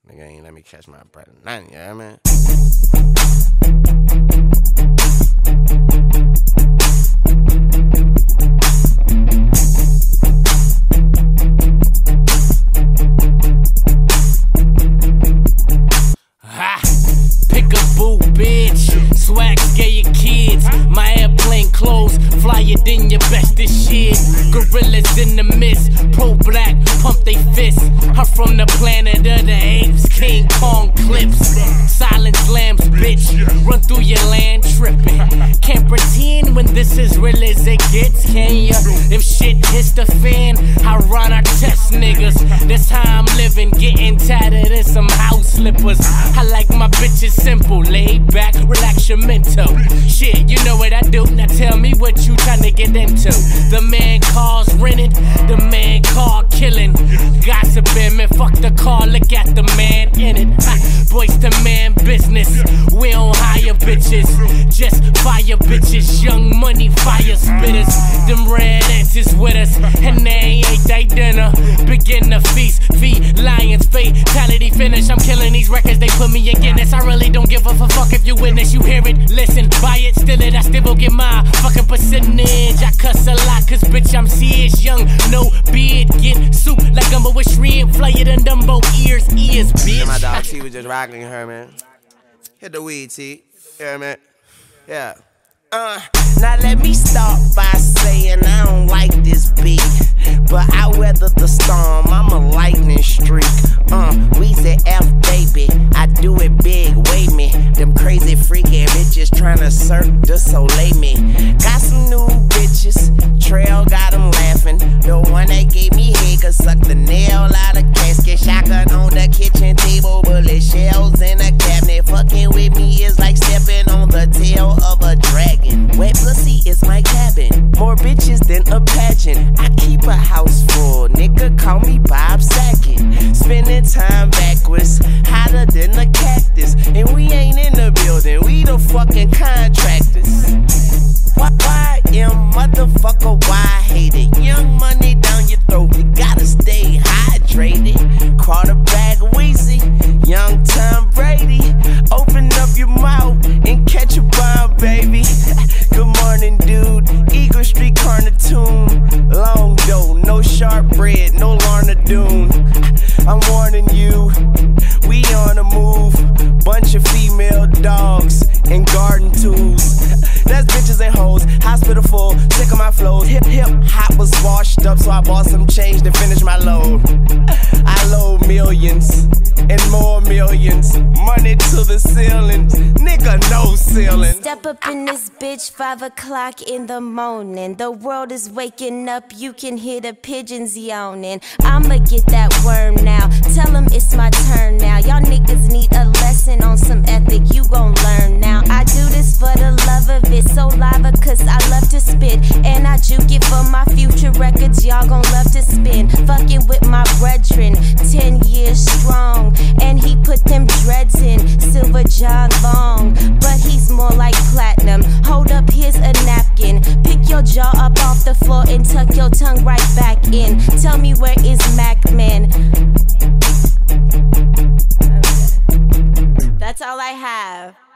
Nigga ain't let me catch my breath. Nothing, you know what I mean? Pick-a-boo, bitch. Swag scare your kids. My airplane clothes flyer than your bestest shit. Gorillas in the mist. Pro-black, pump they fists. I'm from the planet of the apes. King Kong clips. Silent slams, bitch. Run through your land tripping. Can't pretend when this is real as it gets, can ya? If shit hits the fan, I Ron Artest niggas. That's how I'm living, getting tatted in some house slippers. I like my bitches simple, laid back, relax your mental. Shit, you know what I do, now tell me what you tryna get into. The man car's rented, the man car killing. Gossiping, man, fuck the car, look at the man in it. Boys to man business, we don't hire bitches, just fire bitches. Young money fire spitters, them red ants is with us, and they ain't they dinner. Begin the feast, feed lions, fatality finish. I'm killing these records, they put me in Guinness. I really don't give a fuck if you witness, you hear it, listen, buy it, steal it, I still will get my fucking percentage. I cuss a lot, cause bitch I'm serious, young, no beard, get soup like gumbo with shrimp, fly it and Dumbo ears, bitch. And my dog T was just rocking her, man. Hit the weed, T. Yeah, man. Yeah. Now let me start by saying I don't like this beat, but I weather the storm, I'm a lightning streak. We say F baby, I do it big, wait me. Them crazy freaky bitches tryna Cirque du Soleil me. Got some new bitches, Trail got them laughing. The one that gave me head could suck the nail out of casket. Shotgun on the kitchen table, bullet shells in a cabinet. Fucking with me is like stepping on the tail of a dragon. Wet pussy is my cabin, more bitches than a pageant. I keep a house full, nigga call me Bob Saget. Spending time backwards, hotter than a cactus. And we ain't in the building, we the fucking contractors. Why am motherfucker, why hate it? Young money down your throat, you gotta stay hydrated. Quarterback Weezy, young Tom Brady. Open up your mouth and catch a bomb, baby. Good morning, dude. Eagle Street Carnatoon. Long dough, no sharp bread, no Lorna Doone. I'm warning you, we on the move. Bunch of female dogs and garden tools. That's bitches and hoes, hospital full, sick of my flows. Hip hop was washed up, so I bought some change to finish my load. I load millions and more millions, money to the ceiling, nigga no ceiling. Step up in this bitch, 5 o'clock in the morning. The world is waking up, you can hear the pigeons yawning. I'ma get that worm now, tell them it's my turn now. Y'all niggas need a lesson on some ethic, you gon' learn now. I do this for the love of it, so lava cause I love to spit. And I juke it for my future records, y'all gon' love to spin. Fucking with my brethren, 10 years strong. And he put them dreads in, Silver John Long. But he's more like platinum, hold up, here's a napkin. Pick your jaw up off the floor and tuck your tongue right back in. Tell me where is Mac Man? Okay. That's all I have.